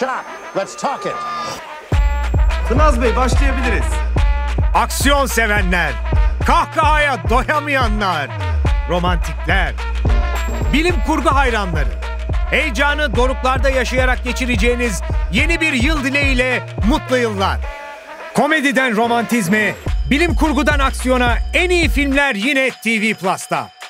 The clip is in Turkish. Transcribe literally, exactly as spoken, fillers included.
shot. Let's talk it. Tınaz Bey, başlayabiliriz. Aksiyon sevenler, kahkahaya doyamayanlar, romantikler, bilim kurgu hayranları, heyecanı doruklarda yaşayarak geçireceğiniz yeni bir yıl dileğiyle mutlu yıllar. Komediden romantizme, bilim kurgudan aksiyona en iyi filmler yine T V Plus'ta.